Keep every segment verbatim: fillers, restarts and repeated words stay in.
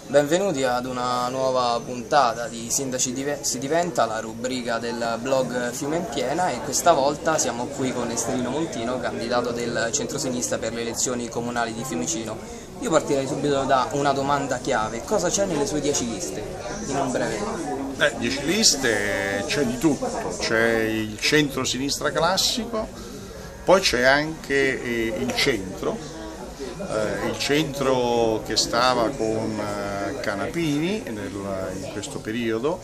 Benvenuti ad una nuova puntata di Sindaci si diventa, la rubrica del blog Fiume in Piena, e questa volta siamo qui con Esterino Montino, candidato del centrosinistra per le elezioni comunali di Fiumicino. Io partirei subito da una domanda chiave: cosa c'è nelle sue dieci liste, in un breve? Eh, dieci liste, c'è di tutto, c'è il centro-sinistra classico, poi c'è anche eh, il centro, eh, il centro che stava con eh, Canapini nel, in questo periodo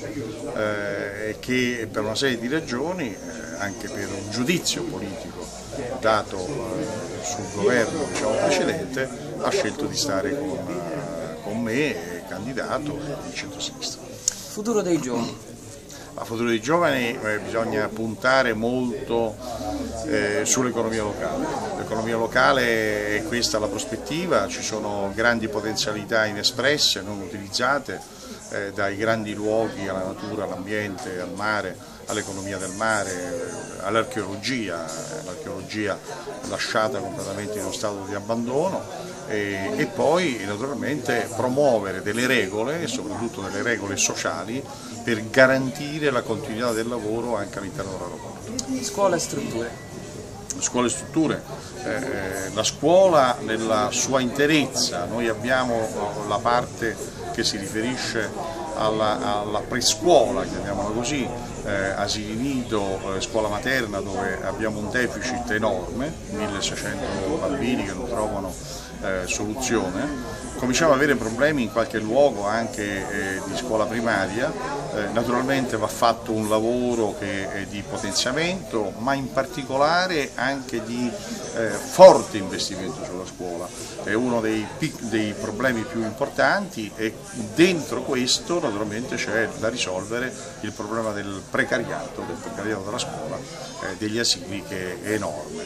eh, e che per una serie di ragioni, eh, anche per un giudizio politico dato eh, sul governo diciamo, precedente, ha scelto di stare con, eh, con me, candidato di centro-sinistra. Futuro dei giovani. A futuro dei giovani eh, bisogna puntare molto eh, sull'economia locale. L'economia locale è questa la prospettiva, ci sono grandi potenzialità inespresse, non utilizzate, eh, dai grandi luoghi alla natura, all'ambiente, al mare, all'economia del mare, eh, all'archeologia, l'archeologia lasciata completamente in uno stato di abbandono. E, e poi naturalmente promuovere delle regole, e soprattutto delle regole sociali, per garantire la continuità del lavoro anche all'interno dell'aeroporto. Scuola e strutture. Scuola e strutture, eh, la scuola nella sua interezza, noi abbiamo la parte che si riferisce alla, alla prescuola, chiamiamola così, eh, asili nido, eh, scuola materna, dove abbiamo un deficit enorme, milleseicento bambini che non trovano eh, soluzione. Cominciamo ad avere problemi in qualche luogo anche eh, di scuola primaria, eh, naturalmente va fatto un lavoro che è di potenziamento, ma in particolare anche di eh, forte investimento sulla scuola. È uno dei, dei problemi più importanti, e dentro questo naturalmente c'è da risolvere il problema del precariato, del precariato della scuola, eh, degli asili, che è enorme.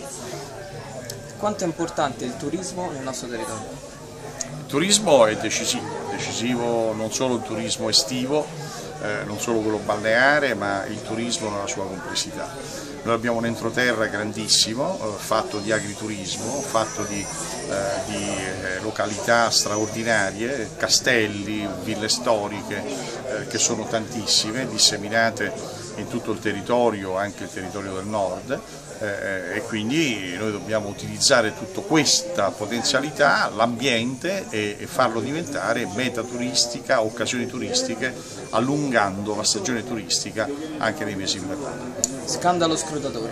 Quanto è importante il turismo nel nostro territorio? Il turismo è decisivo, decisivo non solo il turismo estivo, eh, non solo quello balneare, ma il turismo nella sua complessità. Noi abbiamo un entroterra grandissimo, eh, fatto di agriturismo, fatto di, eh, di eh, località straordinarie, castelli, ville storiche, eh, che sono tantissime, disseminate in tutto il territorio, anche il territorio del nord. Eh, e quindi noi dobbiamo utilizzare tutta questa potenzialità, l'ambiente, e, e farlo diventare meta turistica, occasioni turistiche, allungando la stagione turistica anche nei mesi invernali. Scandalo scrutatore.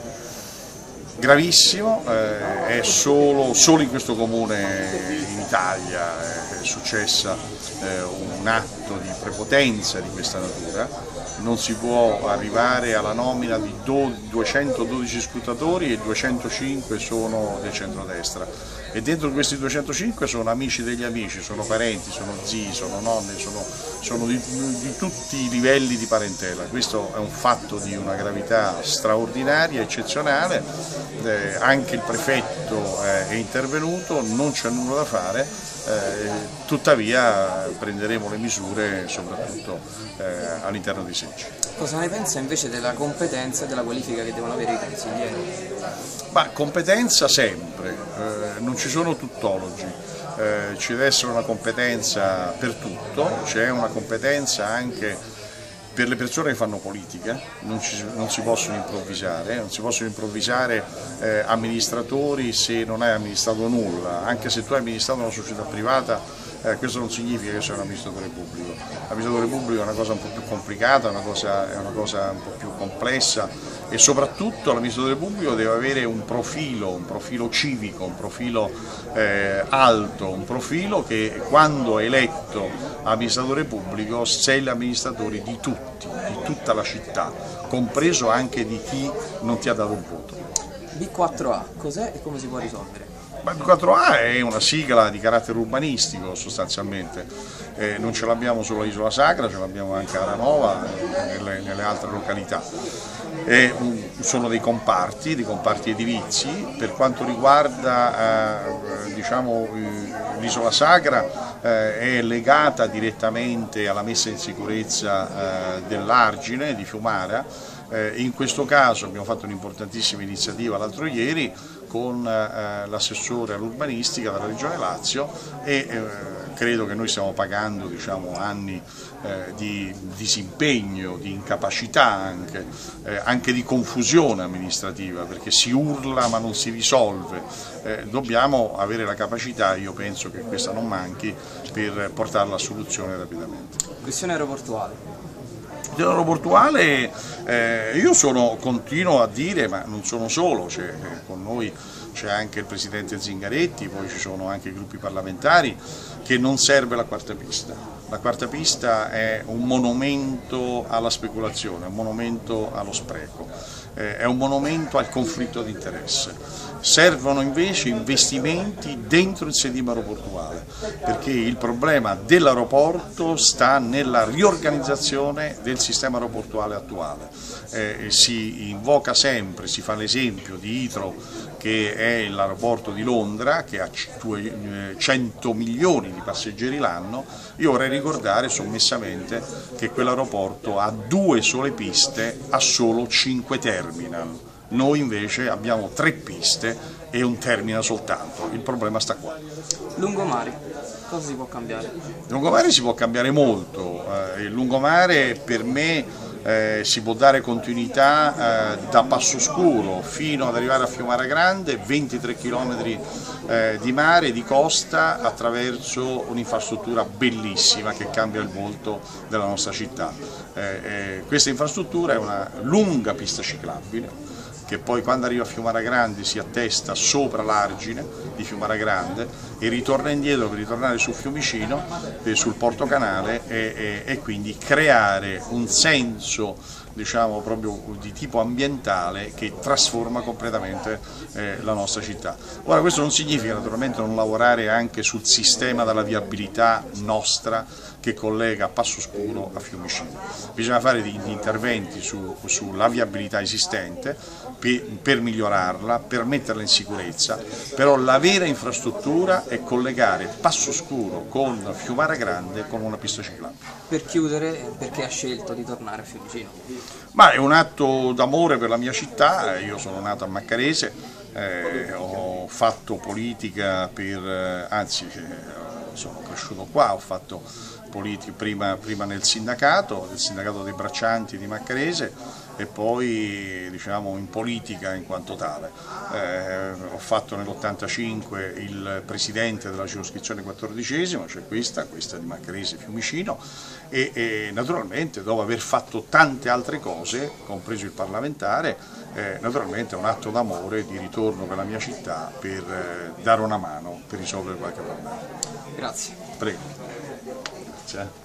Gravissimo, eh, è solo, solo in questo comune in Italia è successa eh, un atto di prepotenza di questa natura. Non si può arrivare alla nomina di duecentododici scrutatori, e duecentocinque sono del centrodestra, e dentro questi duecentocinque sono amici degli amici, sono parenti, sono zii, sono nonni, sono, sono di, di tutti i livelli di parentela. Questo è un fatto di una gravità straordinaria, eccezionale, eh, anche il prefetto eh, è intervenuto, non c'è nulla da fare, eh, tuttavia prenderemo le misure soprattutto eh, all'interno di Seggi. Cosa ne pensa invece della competenza e della qualifica che devono avere i consiglieri? Ma competenza sempre, eh, non ci sono tuttologi, eh, ci deve essere una competenza per tutto, c'è una competenza anche per le persone che fanno politica, non, ci, non si possono improvvisare, non si possono improvvisare eh, amministratori se non hai amministrato nulla, anche se tu hai amministrato una società privata. Eh, questo non significa che sei un amministratore pubblico. L'amministratore pubblico è una cosa un po' più complicata, una cosa, è una cosa un po' più complessa, e soprattutto l'amministratore pubblico deve avere un profilo, un profilo civico, un profilo eh, alto, un profilo che quando è eletto amministratore pubblico sei l'amministratore di tutti, di tutta la città, compreso anche di chi non ti ha dato un voto. B quattro A, cos'è e come si può risolvere? B quattro A è una sigla di carattere urbanistico sostanzialmente, eh, non ce l'abbiamo solo a Isola Sacra, ce l'abbiamo anche a Aranova e nelle, nelle altre località. E, um, sono dei comparti, dei comparti edilizi. Per quanto riguarda eh, diciamo, l'Isola Sacra, eh, è legata direttamente alla messa in sicurezza eh, dell'Argine di Fiumara. Eh, in questo caso abbiamo fatto un'importantissima iniziativa l'altro ieri con eh, l'assessore all'urbanistica della Regione Lazio, e eh, credo che noi stiamo pagando, diciamo, anni eh, di disimpegno, di incapacità anche, eh, anche di confusione amministrativa, perché si urla ma non si risolve. Eh, dobbiamo avere la capacità, io penso che questa non manchi, per portarla a soluzione rapidamente. Questione aeroportuale. Dell'aeroportuale eh, io sono, continuo a dire, ma non sono solo, cioè, eh, con noi c'è anche il Presidente Zingaretti, poi ci sono anche i gruppi parlamentari, che non serve la quarta pista. La quarta pista è un monumento alla speculazione, un monumento allo spreco, eh, è un monumento al conflitto di interesse. Servono invece investimenti dentro il sedime aeroportuale, perché il problema dell'aeroporto sta nella riorganizzazione del sistema aeroportuale attuale. Eh, si invoca sempre, si fa l'esempio di Heathrow, che è l'aeroporto di Londra, che ha cento milioni di passeggeri l'anno. Io vorrei ricordare sommessamente che quell'aeroporto ha due sole piste, ha solo cinque terminal. Noi invece abbiamo tre piste e un terminal soltanto, il problema sta qua. Lungomare, cosa si può cambiare? Lungomare si può cambiare molto, eh, il lungomare per me eh, si può dare continuità eh, da Passoscuro fino ad arrivare a Fiumara Grande, ventitré chilometri eh, di mare, di costa, attraverso un'infrastruttura bellissima che cambia il volto della nostra città. Eh, eh, questa infrastruttura è una lunga pista ciclabile, che poi quando arriva a Fiumara Grande si attesta sopra l'argine di Fiumara Grande e ritorna indietro per ritornare su Fiumicino, eh, sul Porto Canale, e, e, e quindi creare un senso, diciamo, proprio di tipo ambientale che trasforma completamente eh, la nostra città. Ora, questo non significa naturalmente non lavorare anche sul sistema della viabilità nostra che collega Passoscuro a Fiumicino. Bisogna fare degli interventi su, sulla viabilità esistente per, per migliorarla, per metterla in sicurezza, però la vera infrastruttura è collegare Passoscuro con Fiumara Grande con una pista ciclabile. Per chiudere, perché ha scelto di tornare a Fiumicino? Ma è un atto d'amore per la mia città, io sono nato a Maccarese, eh, ho fatto politica per, anzi sono cresciuto qua, ho fatto politica prima, prima nel sindacato, nel sindacato dei braccianti di Maccarese, e poi, diciamo, in politica in quanto tale. Eh, ho fatto nell'ottantacinque il presidente della circoscrizione quattordicesima, cioè questa, questa di Maccarese Fiumicino, e, e naturalmente dopo aver fatto tante altre cose, compreso il parlamentare, eh, naturalmente è un atto d'amore di ritorno per la mia città, per eh, dare una mano per risolvere qualche problema. Grazie. Prego. Ciao.